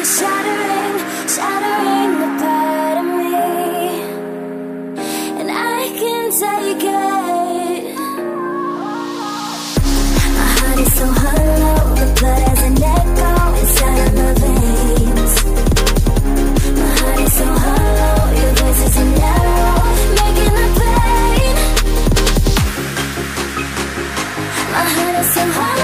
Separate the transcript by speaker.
Speaker 1: shattering, shattering the part of me, and I can take it. My heart is so hollow, the blood has an echo inside of my veins. My heart is so hollow, your voice is an arrow, making the pain. My heart is so hollow.